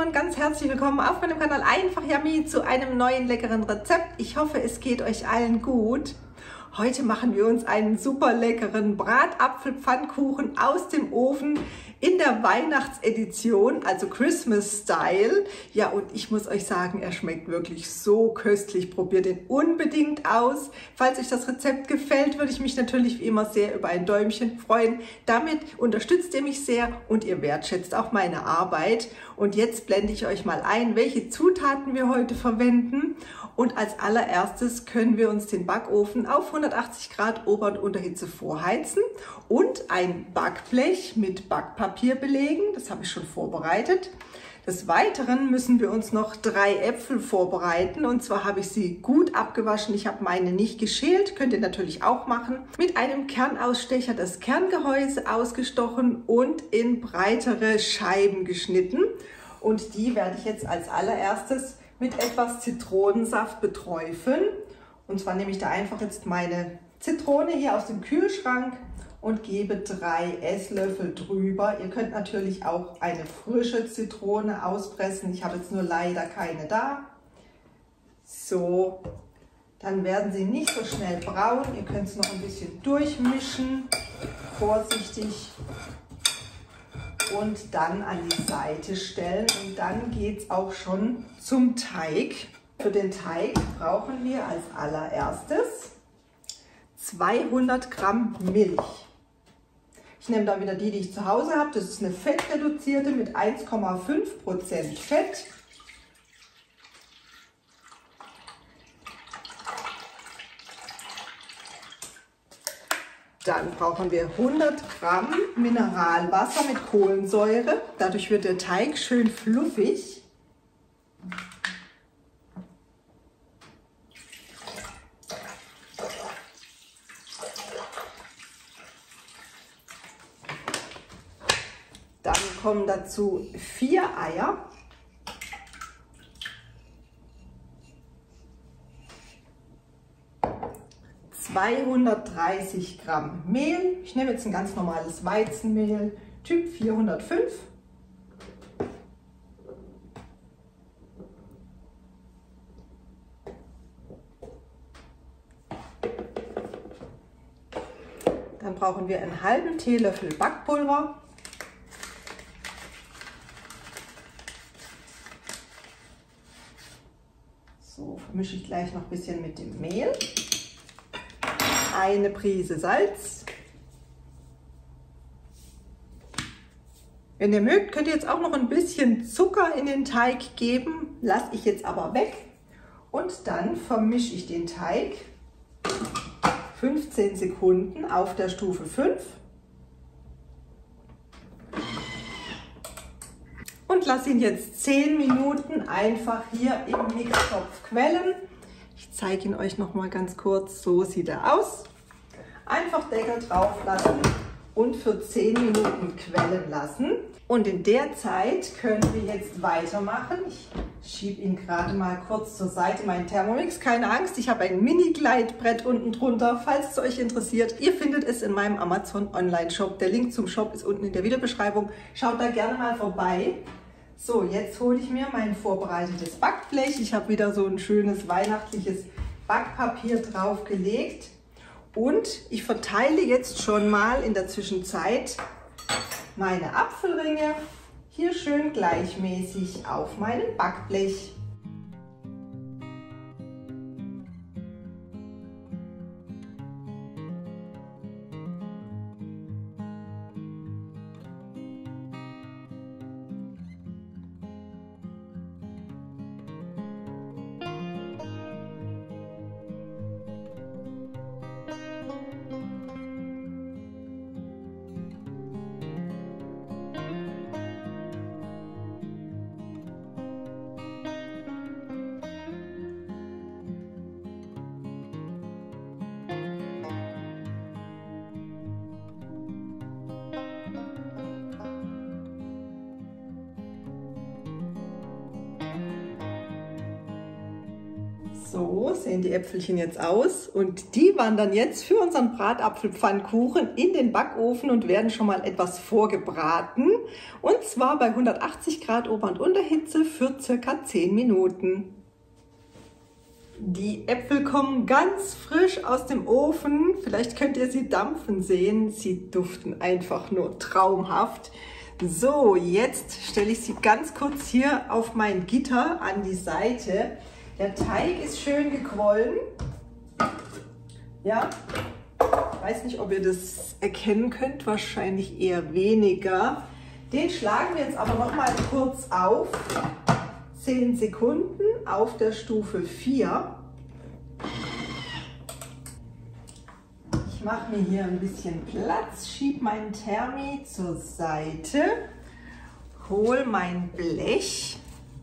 und ganz herzlich willkommen auf meinem Kanal Einfach Yummy zu einem neuen leckeren Rezept. Ich hoffe, es geht euch allen gut. Heute machen wir uns einen super leckeren Bratapfelpfannkuchen aus dem Ofen in der Weihnachtsedition, also Christmas Style. Ja, und ich muss euch sagen, er schmeckt wirklich so köstlich. Probiert ihn unbedingt aus. Falls euch das Rezept gefällt, würde ich mich natürlich wie immer sehr über ein Däumchen freuen. Damit unterstützt ihr mich sehr und ihr wertschätzt auch meine Arbeit. Und jetzt blende ich euch mal ein, welche Zutaten wir heute verwenden. Und als allererstes können wir uns den Backofen auf 180 Grad Ober- und Unterhitze vorheizen und ein Backblech mit Backpapier belegen. Das habe ich schon vorbereitet. Des Weiteren müssen wir uns noch 3 Äpfel vorbereiten. Und zwar habe ich sie gut abgewaschen. Ich habe meine nicht geschält, könnt ihr natürlich auch machen. Mit einem Kernausstecher das Kerngehäuse ausgestochen und in breitere Scheiben geschnitten. Und die werde ich jetzt als allererstes mit etwas Zitronensaft beträufeln. Und zwar nehme ich da einfach jetzt meine Zitrone hier aus dem Kühlschrank und gebe 3 Esslöffel drüber. Ihr könnt natürlich auch eine frische Zitrone auspressen. Ich habe jetzt nur leider keine da. So, dann werden sie nicht so schnell braun. Ihr könnt es noch ein bisschen durchmischen, vorsichtig. Und dann an die Seite stellen und dann geht es auch schon zum Teig. Für den Teig brauchen wir als allererstes 200 Gramm Milch. Ich nehme da wieder die ich zu Hause habe. Das ist eine fettreduzierte mit 1,5% Fett. Dann brauchen wir 100 Gramm Mineralwasser mit Kohlensäure. Dadurch wird der Teig schön fluffig. Dann kommen dazu 4 Eier. 230 Gramm Mehl. Ich nehme jetzt ein ganz normales Weizenmehl, Typ 405. Dann brauchen wir einen halben Teelöffel Backpulver. So, vermische ich gleich noch ein bisschen mit dem Mehl. Eine Prise Salz. Wenn ihr mögt, könnt ihr jetzt auch noch ein bisschen Zucker in den Teig geben. Lasse ich jetzt aber weg. Und dann vermische ich den Teig 15 Sekunden auf der Stufe 5. Und lasse ihn jetzt 10 Minuten einfach hier im Mixtopf quellen. Ich zeige ihn euch noch mal ganz kurz. So sieht er aus. Einfach Deckel drauf lassen und für 10 Minuten quellen lassen. Und in der Zeit können wir jetzt weitermachen. Ich schiebe ihn gerade mal kurz zur Seite, meinen Thermomix. Keine Angst, ich habe ein Mini-Gleitbrett unten drunter, falls es euch interessiert. Ihr findet es in meinem Amazon Online-Shop. Der Link zum Shop ist unten in der Videobeschreibung. Schaut da gerne mal vorbei. So, jetzt hole ich mir mein vorbereitetes Backblech. Ich habe wieder so ein schönes weihnachtliches Backpapier drauf gelegt. Und ich verteile jetzt schon mal in der Zwischenzeit meine Apfelringe hier schön gleichmäßig auf meinem Backblech. So sehen die Äpfelchen jetzt aus und die wandern jetzt für unseren Bratapfelpfannkuchen in den Backofen und werden schon mal etwas vorgebraten. Und zwar bei 180 Grad Ober- und Unterhitze für circa 10 Minuten. Die Äpfel kommen ganz frisch aus dem Ofen. Vielleicht könnt ihr sie dampfen sehen. Sie duften einfach nur traumhaft. So, jetzt stelle ich sie ganz kurz hier auf mein Gitter an die Seite. Der Teig ist schön gequollen. Ja, ich weiß nicht, ob ihr das erkennen könnt. Wahrscheinlich eher weniger. Den schlagen wir jetzt aber noch mal kurz auf. 10 Sekunden auf der Stufe 4. Ich mache mir hier ein bisschen Platz, schiebe meinen Thermi zur Seite, hole mein Blech.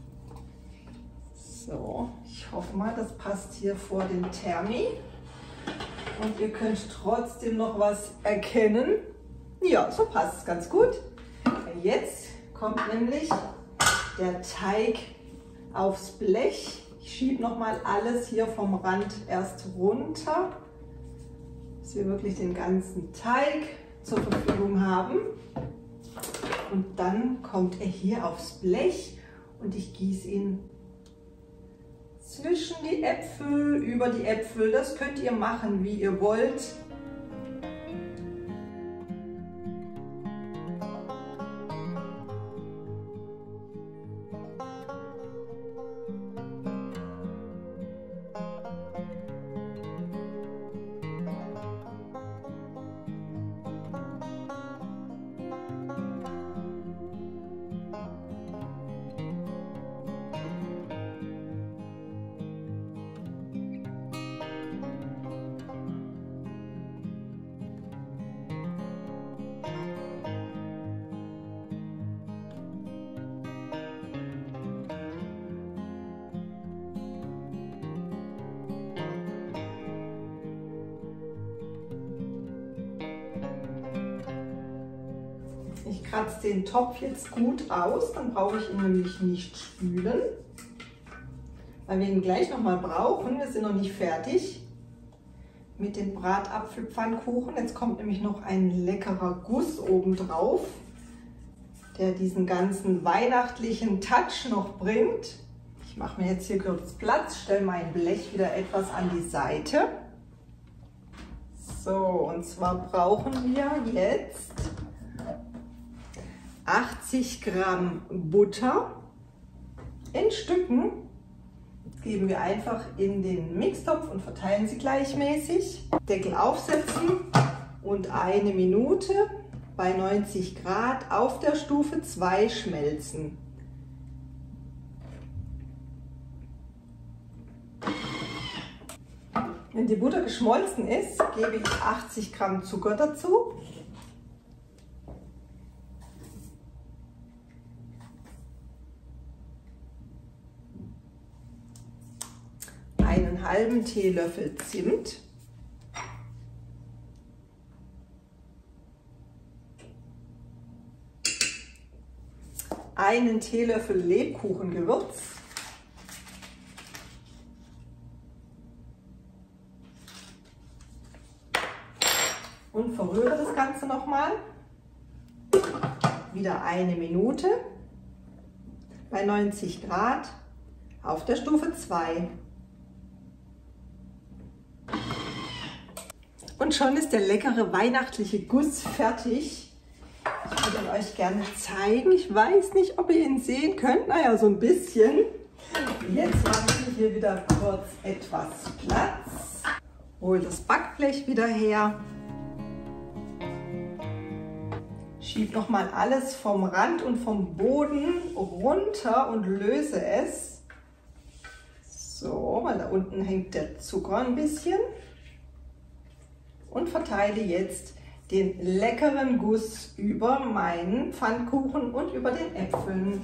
So, ich hoffe mal, das passt hier vor den Thermi. Und ihr könnt trotzdem noch was erkennen. Ja, so passt es ganz gut. Jetzt kommt nämlich der Teig aufs Blech. Ich schiebe nochmal alles hier vom Rand erst runter, dass wir wirklich den ganzen Teig zur Verfügung haben. Und dann kommt er hier aufs Blech und ich gieße ihn zwischen die Äpfel, über die Äpfel. Das könnt ihr machen, wie ihr wollt. Ich kratze den Topf jetzt gut aus, dann brauche ich ihn nämlich nicht spülen, weil wir ihn gleich nochmal brauchen. Wir sind noch nicht fertig mit dem Bratapfelpfannkuchen. Jetzt kommt nämlich noch ein leckerer Guss oben drauf, der diesen ganzen weihnachtlichen Touch noch bringt. Ich mache mir jetzt hier kurz Platz, stelle mein Blech wieder etwas an die Seite. So, und zwar brauchen wir jetzt 80 Gramm Butter in Stücken. Geben wir einfach in den Mixtopf und verteilen sie gleichmäßig. Deckel aufsetzen und 1 Minute bei 90 Grad auf der Stufe 2 schmelzen. Wenn die Butter geschmolzen ist, gebe ich 80 Gramm Zucker dazu. Einen halben Teelöffel Zimt, einen Teelöffel Lebkuchengewürz, und verrühre das Ganze nochmal. Wieder 1 Minute bei 90 Grad auf der Stufe 2. Und schon ist der leckere weihnachtliche Guss fertig. Ich würde ihn euch gerne zeigen. Ich weiß nicht, ob ihr ihn sehen könnt. Naja, so ein bisschen. Jetzt mache ich hier wieder kurz etwas Platz. Hole das Backblech wieder her. Schiebe nochmal alles vom Rand und vom Boden runter und löse es. So, weil da unten hängt der Zucker ein bisschen. Und verteile jetzt den leckeren Guss über meinen Pfannkuchen und über den Äpfeln.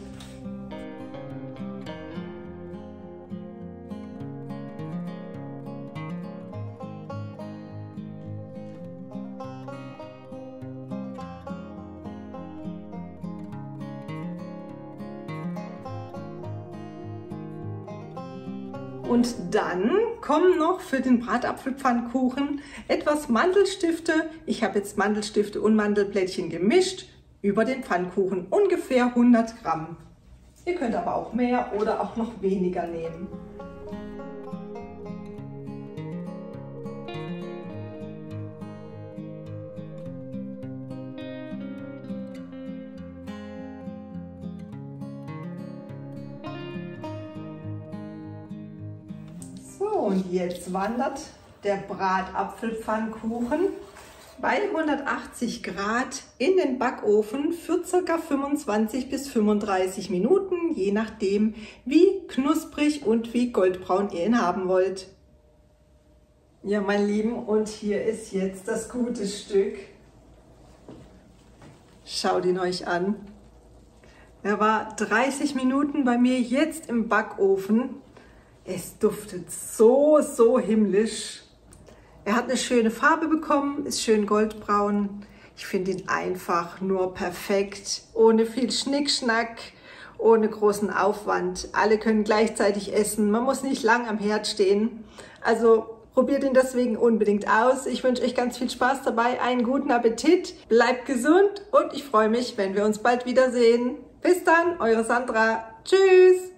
Und dann kommen noch für den Bratapfelpfannkuchen etwas Mandelstifte. Ich habe jetzt Mandelstifte und Mandelblättchen gemischt über den Pfannkuchen, ungefähr 100 Gramm. Ihr könnt aber auch mehr oder auch noch weniger nehmen. So, und jetzt wandert der Bratapfelpfannkuchen bei 180 Grad in den Backofen für ca. 25 bis 35 Minuten, je nachdem, wie knusprig und wie goldbraun ihr ihn haben wollt. Ja, mein Lieben, und hier ist jetzt das gute Stück. Schaut ihn euch an. Er war 30 Minuten bei mir jetzt im Backofen. Es duftet so, so himmlisch. Er hat eine schöne Farbe bekommen, ist schön goldbraun. Ich finde ihn einfach nur perfekt, ohne viel Schnickschnack, ohne großen Aufwand. Alle können gleichzeitig essen, man muss nicht lang am Herd stehen. Also probiert ihn deswegen unbedingt aus. Ich wünsche euch ganz viel Spaß dabei, einen guten Appetit, bleibt gesund und ich freue mich, wenn wir uns bald wiedersehen. Bis dann, eure Sandra. Tschüss!